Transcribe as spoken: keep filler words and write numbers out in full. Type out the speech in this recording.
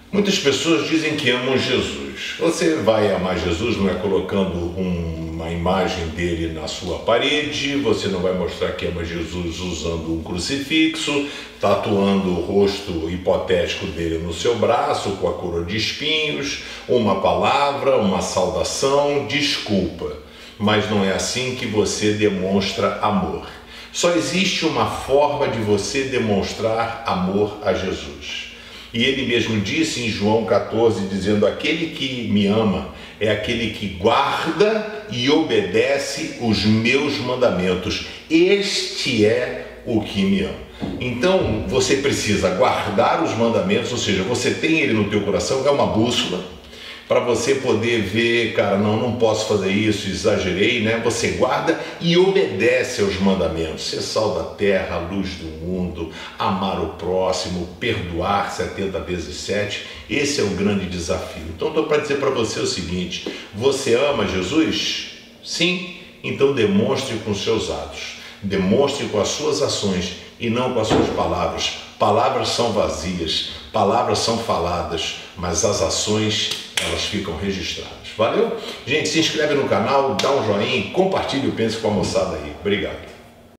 Muitas pessoas dizem que amam Jesus. Você vai amar Jesus não é colocando um, uma imagem dele na sua parede, você não vai mostrar que ama Jesus usando um crucifixo, tatuando o rosto hipotético dele no seu braço com a coroa de espinhos, uma palavra, uma saudação, desculpa. Mas não é assim que você demonstra amor. Só existe uma forma de você demonstrar amor a Jesus. E ele mesmo disse em João quatorze, dizendo: aquele que me ama é aquele que guarda e obedece os meus mandamentos. Este é o que me ama. Então você precisa guardar os mandamentos, ou seja, você tem ele no teu coração, é uma bússola, para você poder ver, cara, não, não posso fazer isso, exagerei, né? Você guarda e obedece aos mandamentos. Ser sal da terra, luz do mundo, amar o próximo, perdoar setenta vezes sete. Esse é o grande desafio. Então, estou para dizer para você o seguinte: você ama Jesus? Sim? Então demonstre com seus atos, demonstre com as suas ações e não com as suas palavras. Palavras são vazias, palavras são faladas, mas as ações, elas ficam registradas. Valeu? Gente, se inscreve no canal, dá um joinha, compartilhe o Pense com a moçada aí. Obrigado.